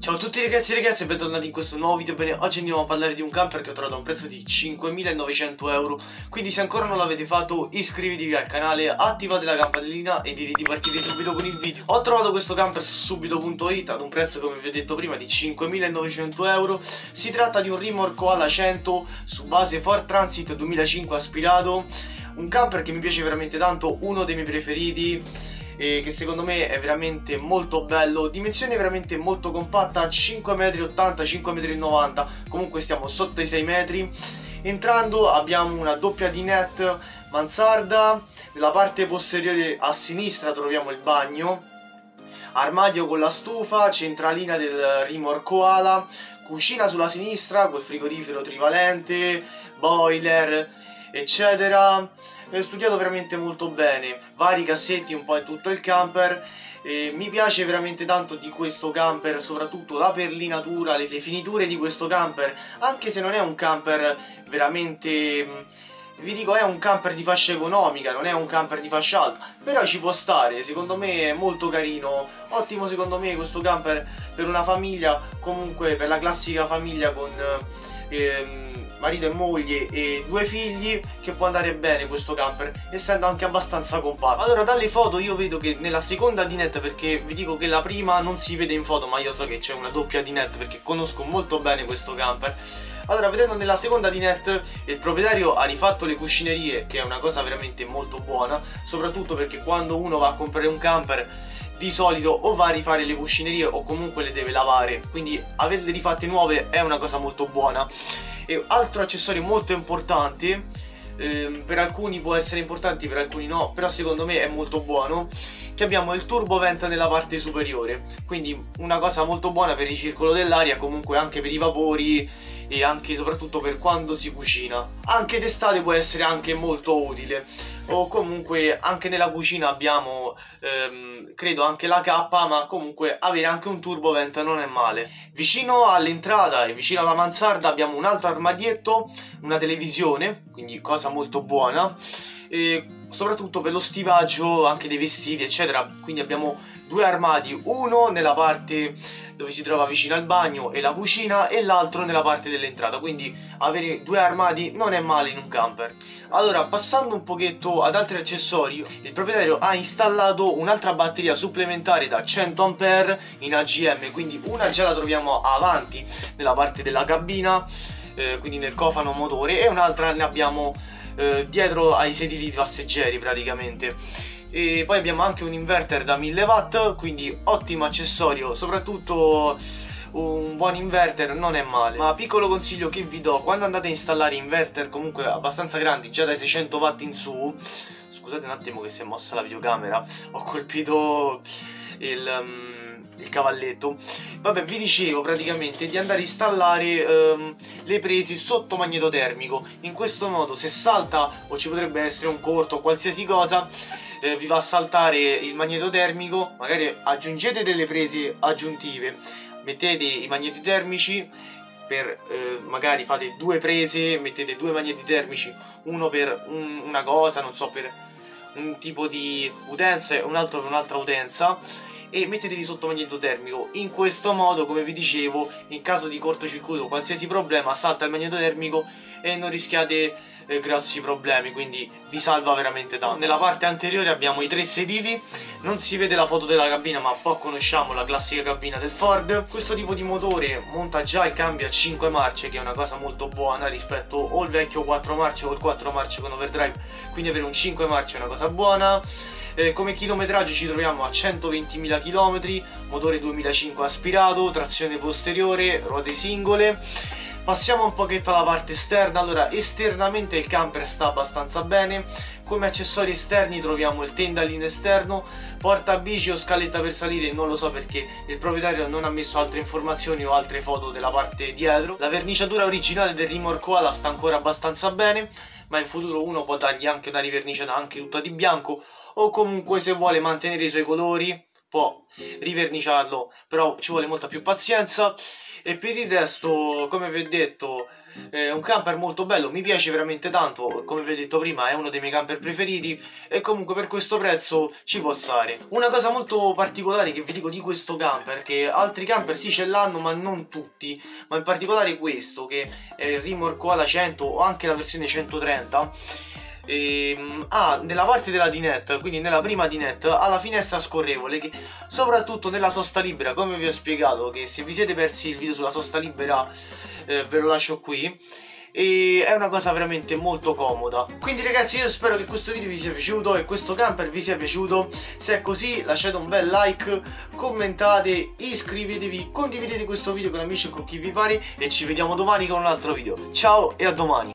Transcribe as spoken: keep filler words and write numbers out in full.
Ciao a tutti ragazzi e ragazze e bentornati in questo nuovo video. Bene, oggi andiamo a parlare di un camper che ho trovato a un prezzo di cinquemilanovecento euro. Quindi se ancora non l'avete fatto iscrivetevi al canale, attivate la campanellina e direi di partire subito con il video. Ho trovato questo camper su subito punto it ad un prezzo, come vi ho detto prima, di cinquemilanovecento euro. Si tratta di un Rimor Koala cento su base Ford Transit duemilacinque aspirato. Un camper che mi piace veramente tanto, uno dei miei preferiti, e che secondo me è veramente molto bello. Dimensione veramente molto compatta, cinque virgola ottanta metri, cinque virgola novanta metri, comunque stiamo sotto i sei metri. Entrando abbiamo una doppia dinette mansarda, nella parte posteriore a sinistra troviamo il bagno, armadio con la stufa, centralina del Rimor Koala, cucina sulla sinistra col frigorifero trivalente, boiler, eccetera. È studiato veramente molto bene, vari cassetti un po' in tutto il camper. E mi piace veramente tanto di questo camper, soprattutto la perlinatura, le, le finiture di questo camper, anche se non è un camper veramente, vi dico, è un camper di fascia economica, non è un camper di fascia alta, però ci può stare, secondo me è molto carino, ottimo secondo me questo camper per una famiglia, comunque per la classica famiglia con ehm, marito e moglie e due figli, che può andare bene questo camper, essendo anche abbastanza compatto. Allora, dalle foto io vedo che nella seconda dinette, perché vi dico che la prima non si vede in foto, ma io so che c'è una doppia dinette perché conosco molto bene questo camper. Allora, vedendo nella seconda dinette, il proprietario ha rifatto le cuscinerie, che è una cosa veramente molto buona, soprattutto perché quando uno va a comprare un camper di solito o va a rifare le cuscinerie o comunque le deve lavare, quindi averle rifatte nuove è una cosa molto buona. E altro accessorio molto importante, ehm, per alcuni può essere importante, per alcuni no, però secondo me è molto buono, che abbiamo il turbo vent nella parte superiore, quindi una cosa molto buona per il circolo dell'aria, comunque anche per i vapori e anche soprattutto per quando si cucina. Anche d'estate può essere anche molto utile, o comunque anche nella cucina abbiamo ehm, credo anche la cappa, ma comunque avere anche un turbo vent non è male. Vicino all'entrata e vicino alla mansarda abbiamo un altro armadietto, una televisione, quindi cosa molto buona, e soprattutto per lo stivaggio anche dei vestiti eccetera. Quindi abbiamo due armadi, uno nella parte dove si trova vicino al bagno e la cucina e l'altro nella parte dell'entrata, quindi avere due armadi non è male in un camper. Allora, passando un pochetto ad altri accessori, il proprietario ha installato un'altra batteria supplementare da cento ampere in A G M, quindi una già la troviamo avanti nella parte della cabina, eh, quindi nel cofano motore, e un'altra ne abbiamo eh, dietro ai sedili passeggeri praticamente. E poi abbiamo anche un inverter da mille watt, quindi ottimo accessorio, soprattutto un buon inverter non è male. Ma piccolo consiglio che vi do: quando andate a installare inverter comunque abbastanza grandi, già dai seicento watt in su, scusate un attimo che si è mossa la videocamera, ho colpito il... Um, il cavalletto. Vabbè, vi dicevo praticamente di andare a installare um, le prese sotto magnetotermico. In questo modo, se salta o ci potrebbe essere un corto o qualsiasi cosa, eh, vi va a saltare il magnetotermico, magari aggiungete delle prese aggiuntive, mettete i magneti termici per eh, magari fate due prese, mettete due magneti termici, uno per un, una cosa, non so, per un tipo di utenza e un altro per un'altra utenza, e mettetevi sotto magneto termico. In questo modo, come vi dicevo, in caso di cortocircuito o qualsiasi problema salta il magneto termico e non rischiate eh, grossi problemi, quindi vi salva veramente tanto. Nella parte anteriore abbiamo i tre sedili, non si vede la foto della cabina ma un po' conosciamo la classica cabina del Ford. Questo tipo di motore monta già il cambio a cinque marce, che è una cosa molto buona rispetto o il vecchio quattro marce o il quattro marce con overdrive, quindi avere un cinque marce è una cosa buona. Eh, come chilometraggio ci troviamo a centoventimila chilometri, motore duemilacinque aspirato, trazione posteriore, ruote singole. Passiamo un pochetto alla parte esterna. Allora, esternamente il camper sta abbastanza bene. Come accessori esterni troviamo il tendalino esterno, porta bici o scaletta per salire, non lo so perché il proprietario non ha messo altre informazioni o altre foto della parte dietro. La verniciatura originale del Rimor Koala sta ancora abbastanza bene, ma in futuro uno può dargli anche una riverniciata anche tutta di bianco, o comunque se vuole mantenere i suoi colori po' riverniciarlo, però ci vuole molta più pazienza. E per il resto, come vi ho detto, è un camper molto bello, mi piace veramente tanto, come vi ho detto prima è uno dei miei camper preferiti e comunque per questo prezzo ci può stare. Una cosa molto particolare che vi dico di questo camper, che altri camper sì ce l'hanno ma non tutti, ma in particolare questo che è il Rimor Koala cento o anche la versione centotrenta, E, ah, nella parte della dinette, quindi nella prima dinette, ha la finestra scorrevole che soprattutto nella sosta libera, come vi ho spiegato, che se vi siete persi il video sulla sosta libera eh, ve lo lascio qui, e è una cosa veramente molto comoda. Quindi ragazzi, io spero che questo video vi sia piaciuto e questo camper vi sia piaciuto. Se è così lasciate un bel like, commentate, iscrivetevi, condividete questo video con amici e con chi vi pare e ci vediamo domani con un altro video. Ciao e a domani.